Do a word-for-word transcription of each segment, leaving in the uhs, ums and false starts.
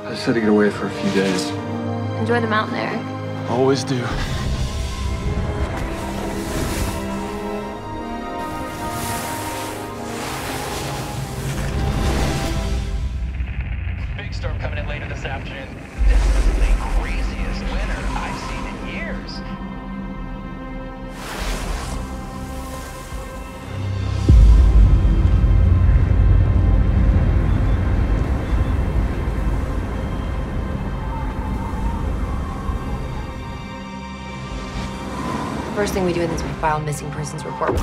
I just had to get away for a few days. Enjoy the mountain air. Always do. Big storm coming in later this afternoon. This is the craziest winter I've seen in years. First thing we do is we file a missing persons report.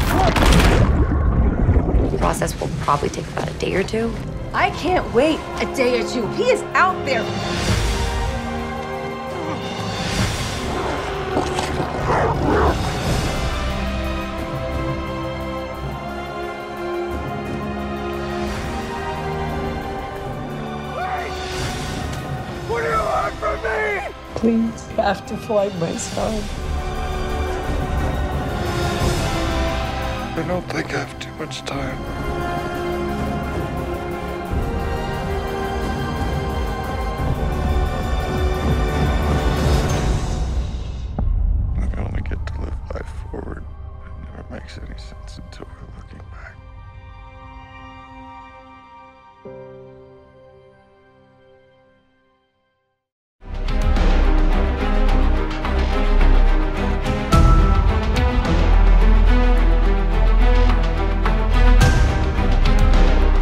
The process will probably take about a day or two. I can't wait a day or two. He is out there. What do you want from me? Please, you have to find my son. I don't think I have too much time. We only get to live life forward. It never makes any sense until we're looking back.